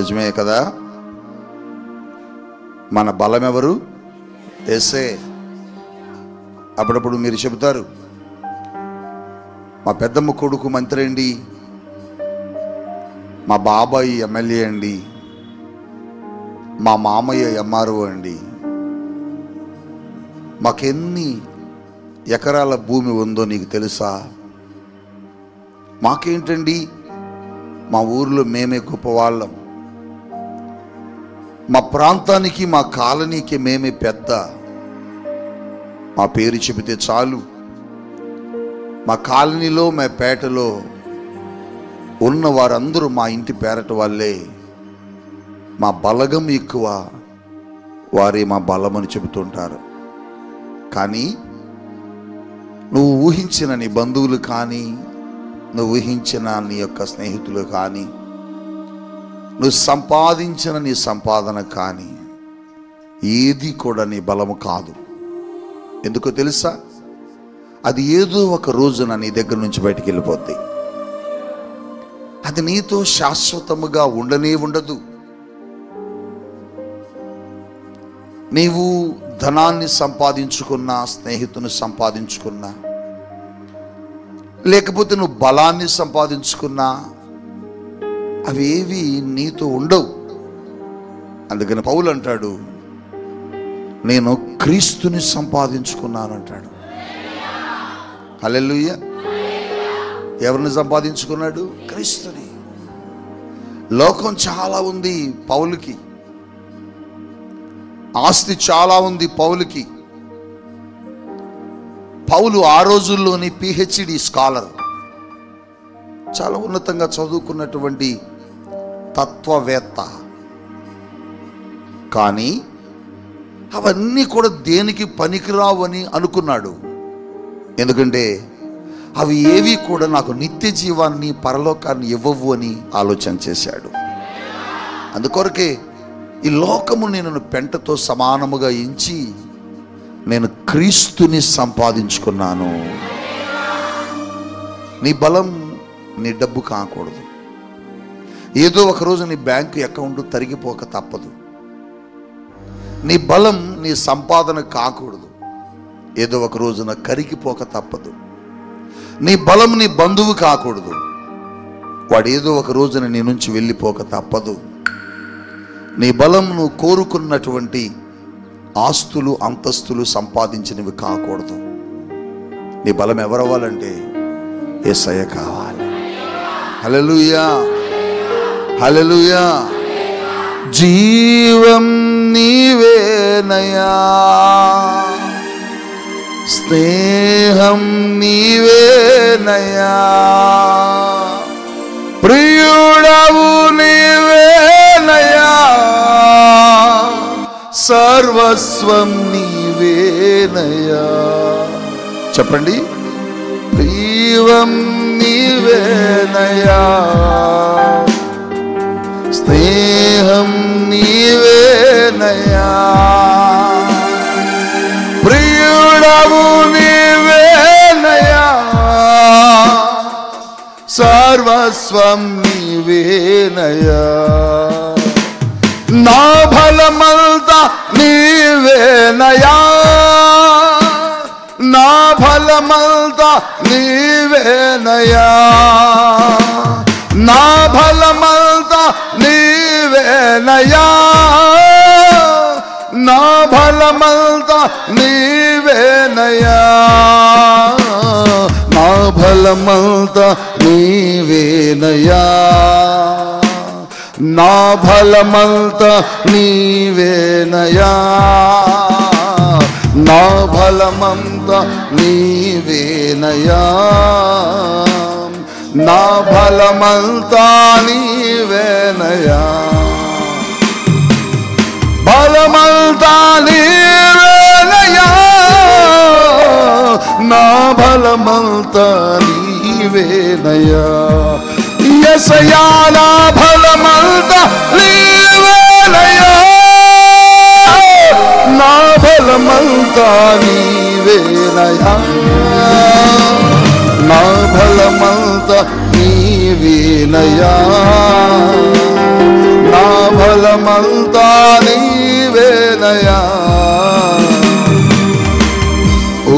నిజమే కదా? మన బలం ఎవరు? యేసే. అప్పుడప్పుడు మీరు చెబుతారు, మా పెద్దమ్మ కొడుకు మంత్రి అండి, మా బాబాయి ఎమ్మెల్యే అండి, మా మామయ్య ఎంఆర్ఓ అండి, మాకెన్ని ఎకరాల భూమి ఉందో నీకు తెలుసా? మాకేంటండి, మా ఊర్లో మేమే గొప్పవాళ్ళం, మా ప్రాంతానికి మా కాలనీకి మేమే పెద్ద, మా పేరు చెబితే చాలు, మా కాలనీలో మా పేటలో ఉన్న వారందరూ మా ఇంటి పేరట వాళ్ళే, మా బలగం ఎక్కువ, వారే మా బలమని చెబుతుంటారు. కానీ నువ్వు ఊహించిన నీ బంధువులు కానీ, నువ్వు ఊహించిన నీ యొక్క స్నేహితులు కానీ, నువ్వు సంపాదించిన నీ సంపాదన కానీ ఏది కూడా నీ బలము కాదు. ఎందుకో తెలుసా? అది ఏదో ఒక రోజున నీ దగ్గర నుంచి బయటికి వెళ్ళిపోద్ది. అది నీతో శాశ్వతముగా ఉండనే ఉండదు. నీవు ధనాన్ని సంపాదించుకున్నా, స్నేహితుని సంపాదించుకున్నా, లేకపోతే నువ్వు బలాన్ని సంపాదించుకున్నా, అవేవి నీతో ఉండవు. అందుకని పౌలు అంటాడు, నేను క్రీస్తుని సంపాదించుకున్నాను అంటాడు. హల్లెలూయా. ఎవరిని సంపాదించుకున్నాడు? క్రీస్తుని. లోకం చాలా ఉంది పౌలుకి, ఆస్తి చాలా ఉంది పౌలుకి. పౌలు ఆ రోజుల్లోని PhD స్కాలర్, చాలా ఉన్నతంగా చదువుకున్నటువంటి తత్వవేత్త. కానీ అవన్నీ కూడా దేనికి పనికిరావు అని అనుకున్నాడు. ఎందుకంటే అవి ఏవి కూడా నాకు నిత్య జీవాన్ని, పరలోకాన్ని ఇవ్వవు అని ఆలోచన చేశాడు. అందుకొరకే ఈ లోకము నేను పెంటతో సమానముగా ఎంచి నేను క్రీస్తుని సంపాదించుకున్నాను. నీ బలం నీ డబ్బు కాకూడదు. ఏదో ఒకరోజు నీ బ్యాంకు అకౌంట్ తరిగిపోక తప్పదు. నీ బలం నీ సంపాదన కాకూడదు. ఏదో ఒక రోజున కరిగిపోక తప్పదు. నీ బలం నీ బంధువు కాకూడదు. వాడు ఏదో ఒక రోజున నీ నుంచి వెళ్ళిపోక తప్పదు. నీ బలం నువ్వు కోరుకున్నటువంటి ఆస్తులు, అంతస్తులు సంపాదించినవి కాకూడదు. నీ బలం ఎవరవ్వాలంటే యేసయ్య కావాలి. హల్లెలూయా, హల్లెలూయా. జీవం నీవేనయా, స్నేహం నీవేనయా, ప్రియుడవు నీవేనయా, సర్వస్వం నీవేనయా. చెప్పండి. జీవం నీవేనయా, స్నేహం నీవేనయా, ప్రియుడవు నీవేనయా, సర్వస్వం నీవేనయా. నా బలమంతా నీవేనయా, నా బలమంతా నీవేనయా, నా బలమంతా నీవేనయా, నా బలమంతా నీవేనయా, నా బలమంతా నీవేనయా, నా బలమంతా నీవేనయా, నా బలమంతా నీవేనయా, నా బలమంతా నీవేనయా, బలమంతా నీవేనయా, నా బలమంతా నీవేనయా. యేసయ్యా నా బలమంతా నీవేనయా, నా బలమంతా నీవేనయా, నా బలమంతా నీవేనయ్యా, నా బలమంతా నీవేనయ్యా. ఓ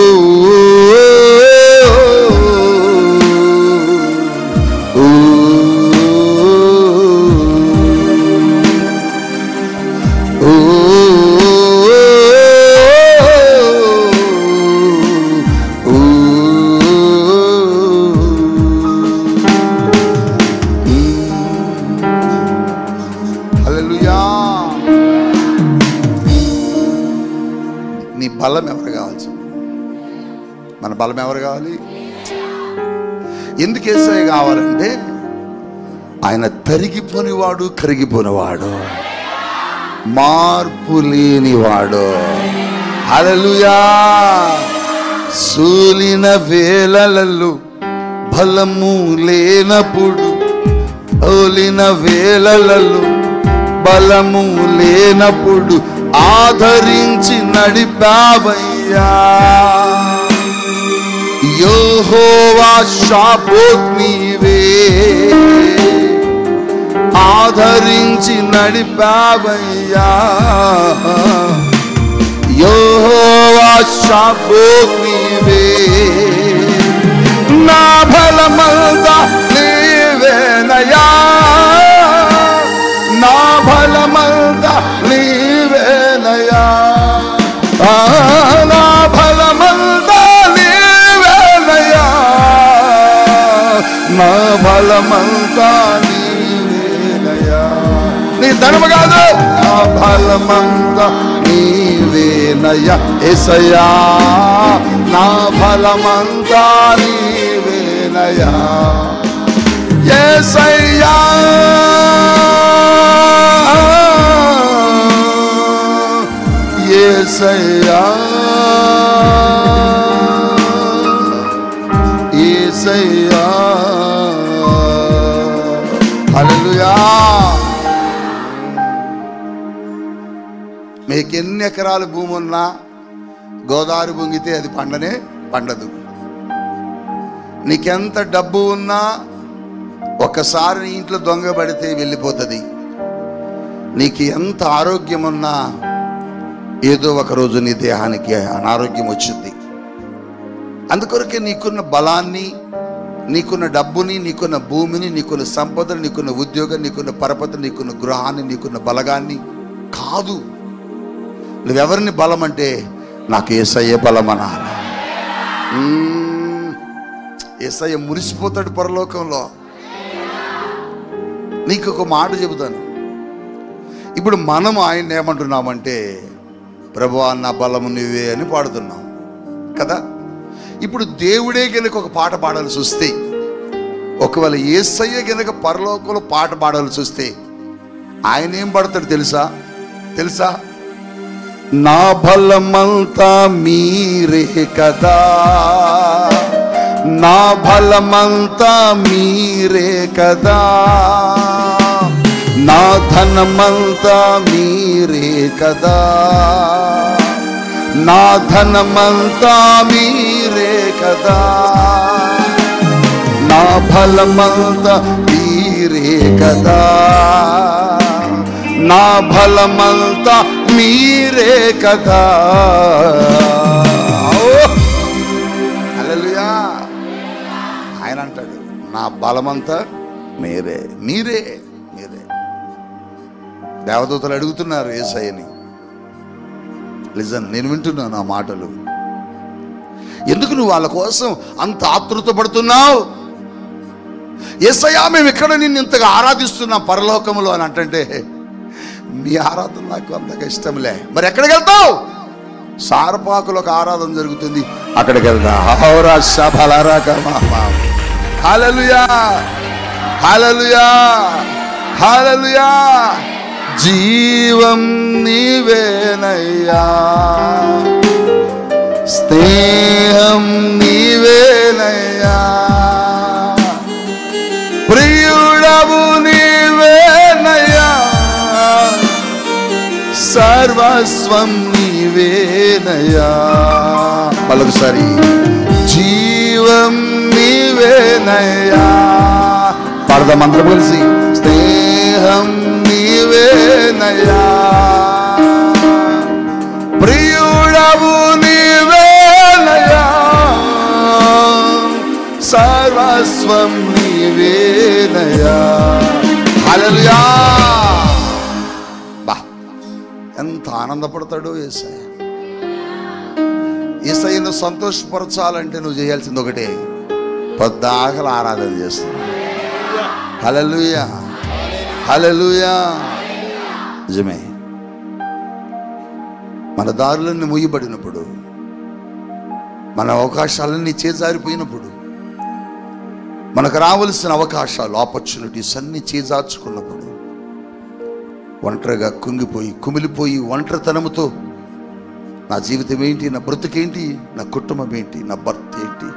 నీ బలం ఎవరు కావాలి? మన బలం ఎవరు కావాలి? ఎందుకు యేసయ్య కావాలంటే ఆయన తరిగిపోనివాడు, కరిగిపోనివాడు, మార్పు లేనివాడు. హల్లెలూయా. సూలిన వేళలలో బలము లేనప్పుడు, ఓలిన వేళలలో బలము లేనప్పుడు ఆదరించి నడిపావయ్యా. యెహోవా షాబోత్ నీవే, ఆదరించి నడిపావయ్యా. యెహోవా షాబోత్ నీవే, నా బలమంతా నీవేనయ్యా, నా బలమంతా నీవేనయ్యా, నా బలమంతా నీవేనయ్యా, నా బలమంతా నీవేనయ్యా. నీ ధనము కాదు, నా బలమంతా నీవేనయ్యా యేసయ్యా, నా బలమంతా నీవేనయ్యా యేసయ్యా. యేసయ్యా, యేసయ్యా. హల్లెలూయా. మీకు ఎన్ని ఎకరాల భూమి ఉన్నా గోదావరి పొంగితే అది పండనే పండదు. నీకెంత డబ్బు ఉన్నా ఒక్కసారి నీ ఇంట్లో దొంగ పడితే వెళ్ళిపోతుంది. నీకు ఎంత ఆరోగ్యం ఉన్నా ఏదో ఒకరోజు నీ దేహానికి అనారోగ్యం వచ్చింది. అందుకొరకే నీకున్న బలాన్ని, నీకున్న డబ్బుని, నీకున్న భూమిని, నీకున్న సంపదను, నీకున్న ఉద్యోగం, నీకున్న పరపతి, నీకున్న గృహాన్ని, నీకున్న బలగాన్ని కాదు. నువ్వెవరిని బలం అంటే నాకు యేసయ్య బలం అనాలి. యేసయ్య మురిసిపోతాడు పరలోకంలో. నీకు ఒక మాట చెబుతాను. ఇప్పుడు మనం ఆయన ఏమంటున్నామంటే ప్రభువా నా బలము నువ్వే అని పాడుతున్నాం కదా. ఇప్పుడు దేవుడే గనుక ఒక పాట పాడాల్సి వస్తే, ఒకవేళ యేసయ్య గనుక పరలోకంలో పాట పాడాల్సి వస్తే ఆయన ఏం పాడతాడు తెలుసా? నా బలమంతా మీరే కదా, నా బలమంతా మీరే కదా, నా ధనమంతా మీరే కదా, నా ధనమంతా మీరే కదా, నా బలమంతా మీరే కదా, నా బలమంతా మీరే కదా. హల్లెలూయా. ఆయన అంటాడు నా బలమంతా మీరే, మీరే, మీరే. దేవదూతలు అడుగుతున్నారు యేసయ్యని. లిజన్, నేను వింటున్నాను ఆ మాటలు. ఎందుకు నువ్వు వాళ్ళ కోసం అంత ఆతృత పడుతున్నావు? యేసయ్యా మేము ఇక్కడ నిన్ను ఇంతగా ఆరాధిస్తున్నాం పరలోకములో అని అంటే, మీ ఆరాధన నాకు అంతగా ఇష్టంలే. మరి ఎక్కడికి వెళ్తావు? సారపాకులో ఒక ఆరాధన జరుగుతుంది, అక్కడికి వెళ్తా. హల్లెలూయా, హల్లెలూయా, హల్లెలూయా. జీవం నీవేనయ్యా, స్నేహం నీవేనయ్యా, ప్రియుడవు నీవేనయ్యా, సర్వస్వం నీవేనయ్యా. మళ్ళొకసారి జీవం నీవేనయ్యా. పాడదాం అందరం కలిసి. స్నేహం నీవేనయ్యా, ప్రియుడవు నీవేనయ్యా, సర్వస్వం నీవేనయ్యా. హల్లెలూయా. బా, ఎంత ఆనందపడతాడు యేసయ్య. యేసయ్యను సంతోషపరచాలంటే నువ్వు చేయాల్సింది ఒకటే, పొద్దాకల ఆరాధన చేస్తున్నావు. హల్లెలూయా, హల్లెలూయా. నిజమే, మన దారులన్నీ మూయబడినప్పుడు, మన అవకాశాలన్నీ చేజారిపోయినప్పుడు, మనకు రావలసిన అవకాశాలు, ఆపర్చునిటీస్ అన్నీ చేజార్చుకున్నప్పుడు, ఒంటరిగా కుంగిపోయి కుమిలిపోయి ఒంటరితనముతో నా జీవితం ఏంటి, నా బ్రతుకేంటి, నా కుటుంబం ఏంటి, నా భర్త ఏంటి,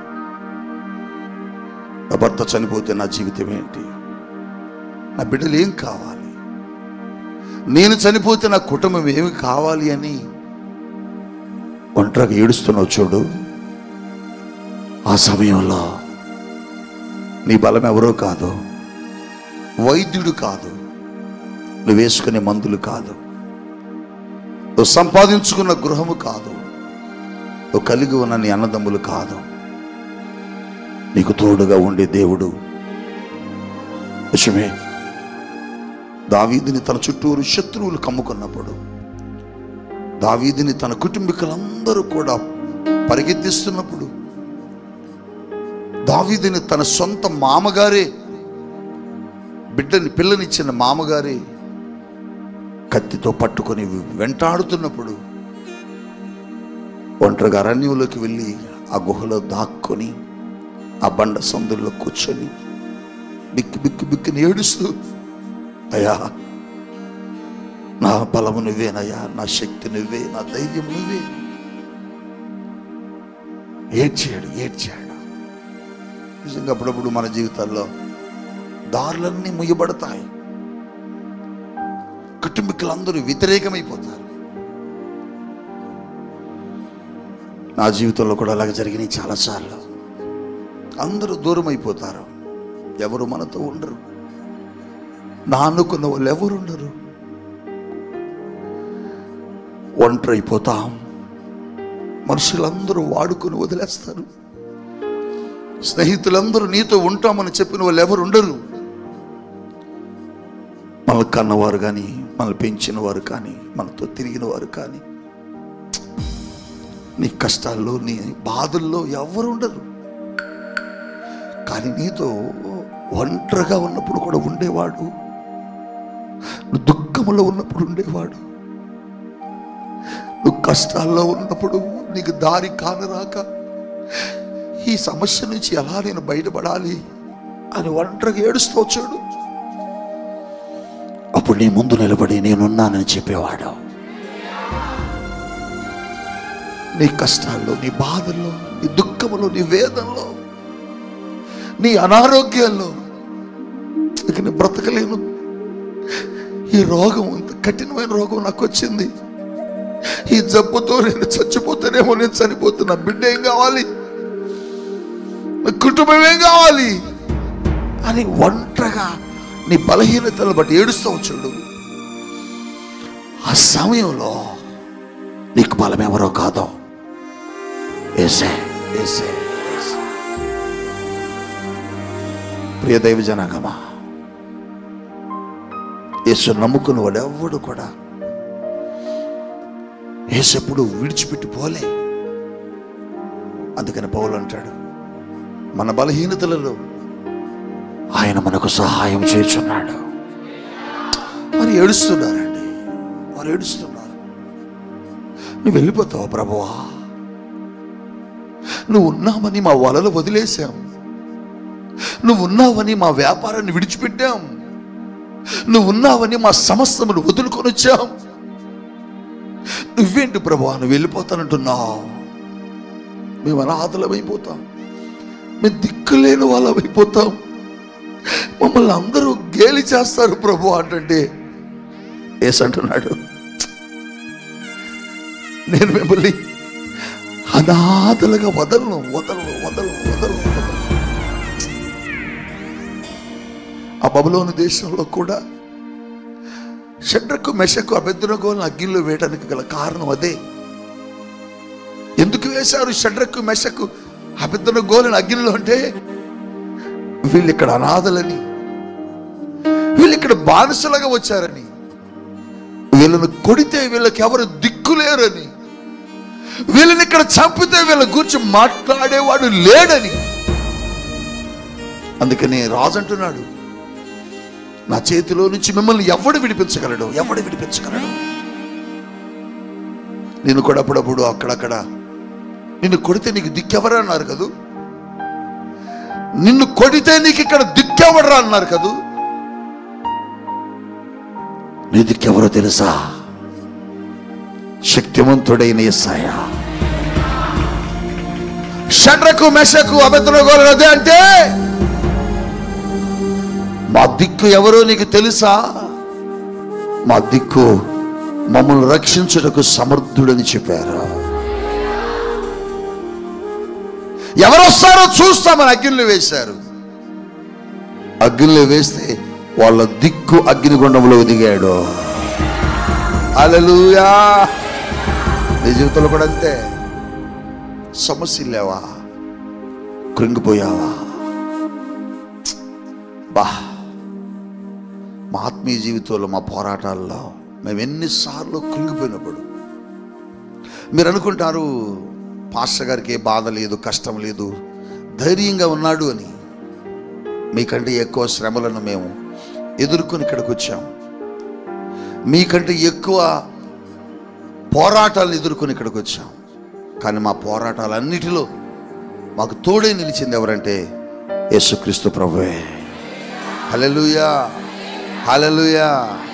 నా భర్త చనిపోతే నా జీవితం ఏంటి, నా బిడ్డలు ఏం కావాలి, నేను చనిపోతే నా కుటుంబం ఏమి కావాలి అని ఒంటరిగా ఏడుస్తున్నావు చూడు. ఆ సమయంలో నీ బలం ఎవరో కాదు, వైద్యుడు కాదు, నువ్వు వేసుకునే మందులు కాదు, నువ్వు సంపాదించుకున్న గృహము కాదు, నువ్వు కలిగి ఉన్న నీ అన్నదమ్ములు కాదు, నీకు తోడుగా ఉండే దేవుడు. నిజమే, దావీదుని తన చుట్టూరు శత్రువులు కమ్ముకున్నప్పుడు, దావీదుని తన కుటుంబీకులందరూ కూడా పరిగెత్తిస్తున్నప్పుడు, దావీదుని తన సొంత మామగారే, పిల్లనిచ్చిన మామగారే కత్తితో పట్టుకొని వెంటాడుతున్నప్పుడు, ఒంటరిగా అరణ్యంలోకి వెళ్ళి ఆ గుహలో దాక్కొని ఆ బండ సందుల్లో కూర్చొని బిక్కి బిక్కి బిక్కిని ఏడుస్తూ, అయ్యా నా బలము నువ్వేనయ్యా, నా శక్తి నువ్వే, నా ధైర్యం నువ్వే. ఏడ్చాడు. నిజంగా అప్పుడప్పుడు మన జీవితాల్లో దారులన్నీ ముయ్యబడతాయి, కుటుంబీకులందరూ వ్యతిరేకమైపోతారు. నా జీవితంలో కూడా అలాగే జరిగినాయి చాలాసార్లు. అందరూ దూరం అయిపోతారు, ఎవరు మనతో ఉండరు, నా అనుకున్న వాళ్ళు ఎవరు ఉండరు, ఒంటరి అయిపోతాం. మనుషులందరూ వాడుకొని వదిలేస్తారు, స్నేహితులందరూ నీతో ఉంటామని చెప్పిన వాళ్ళు ఎవరు ఉండరు. మనల్ని కన్నవారు కానీ, మనల్ని పెంచిన వారు కానీ, మనతో తిరిగిన వారు కానీ, నీ కష్టాల్లో నీ బాధల్లో ఎవరు ఉండరు. కానీ నీతో ఒంటరిగా ఉన్నప్పుడు కూడా ఉండేవాడు, నువ్వు దుఃఖంలో ఉన్నప్పుడు ఉండేవాడు, నువ్వు కష్టాల్లో ఉన్నప్పుడు నీకు దారి కానరాక ఈ సమస్య నుంచి ఎలా నేను బయటపడాలి అని ఒంటరిగా ఏడుస్తూ వచ్చాడు. అప్పుడు నీ ముందు నిలబడి నేనున్నానని చెప్పేవాడు. నీ కష్టాల్లో, నీ బాధల్లో, నీ దుఃఖంలో, నీ వేదనలో, నీ అనారోగ్యాల్లో, ఇక నేను బ్రతకలేను, ఈ రోగం, ఇంత కఠినమైన రోగం నాకు వచ్చింది, ఈ జబ్బుతో నేను చచ్చిపోతానేమో, నేను చనిపోతున్నా, బిడ్డ ఏం కావాలి, నా కుటుంబం ఏం కావాలి అని ఒంటరిగా నీ బలహీనతలు బట్టి ఏడుస్తూ వచ్చాడు. ఆ సమయంలో నీకు బలం ఎవరో కాదో, యేసే. ప్రియ దైవ జనాంగమా, యేసు నమ్ముకున్న వాడు ఎవడు కూడా యేసు ఎప్పుడు విడిచిపెట్టి పోలే. అందుకని పౌలు అంటాడు, మన బలహీనతలలో ఆయన మనకు సహాయం చేస్తున్నాడు. వారు ఏడుస్తున్నారండి, వారు ఏడుస్తున్నారు. నువ్వు వెళ్ళిపోతావా ప్రభువా, నువ్వు ఉన్నావని మా వలలు వదిలేశాం, నువ్వు ఉన్నావని మా వ్యాపారాన్ని విడిచిపెట్టాం, నువ్వు ఉన్నావని మా సమస్తమును వదులుకొని వచ్చాం, నువ్వేంటి ప్రభువా నువ్వు వెళ్ళిపోతానంటున్నావు, మేము అనాథలమైపోతాం, మేము దిక్కులేని వాళ్ళమైపోతాం, మమ్మల్ని అందరూ గేలి చేస్తారు ప్రభు అంటే యేసు అంటున్నాడు, నేను మిమ్మల్ని అనాథలుగా వదలను. బబులోను దేశంలో కూడా షడ్రకు మెషకు అబేద్నెగోలను అగ్నిలో వేయడానికి గల కారణం అదే. ఎందుకు వేశారు షడ్రకు మెషకు అబేద్నెగోలను అగ్నిలో అంటే, వీళ్ళు ఇక్కడ అనాథలని, వీళ్ళు ఇక్కడ బానిసలుగా వచ్చారని, వీళ్ళను కొడితే వీళ్ళకి ఎవరు దిక్కులేరని, వీళ్ళని ఇక్కడ చంపితే వీళ్ళ గురించి మాట్లాడేవాడు లేడని. అందుకని రాజు అంటున్నాడు, నా చేతిలో నుంచి మిమ్మల్ని ఎవడు విడిపించగలడు, ఎవడు విడిపించగలడు? నేను కూడా అప్పుడప్పుడు అక్కడక్కడ నిన్ను కొడితే నీకు దిక్కెవరా అన్నారు కదూ, నిన్ను కొడితే నీకు ఇక్కడ దిక్కెవడరా అన్నారు కదూ. నీ దిక్కెవరో తెలుసా? శక్తివంతుడైన యేసయ్య. షడ్రకు మెషకు అబేద్నెగోలు అదే అంటే, మా దిక్కు ఎవరో నీకు తెలుసా? మా దిక్కు మమ్మల్ని రక్షించుటకు సమర్థుడని చెప్పారు. ఎవరు వస్తారో చూస్తామని అగ్నిలో వేశారు. అగ్నిలో వేస్తే వాళ్ళ దిక్కు అగ్నిగుండంలో దిగాడు. హల్లెలూయా. నీ జీవితంలో కూడా అంతే. సమస్యలు లేవా? కృంగిపోయావా? మా ఆత్మీయ జీవితంలో, మా పోరాటాల్లో మేము ఎన్నిసార్లు కృంగిపోయినప్పుడు మీరు అనుకుంటారు, పాస్టర్ గారికి ఏ బాధ లేదు, కష్టం లేదు, ధైర్యంగా ఉన్నాడు అని. మీకంటే ఎక్కువ శ్రమలను మేము ఎదుర్కొని ఇక్కడికి వచ్చాం. మీకంటే ఎక్కువ పోరాటాలను ఎదుర్కొని ఇక్కడికి వచ్చాం. కానీ మా పోరాటాలన్నిటిలో మాకు తోడే నిలిచింది ఎవరంటే యేసుక్రీస్తు ప్రభువే. హల్లెలూయా, హల్లెలూయా.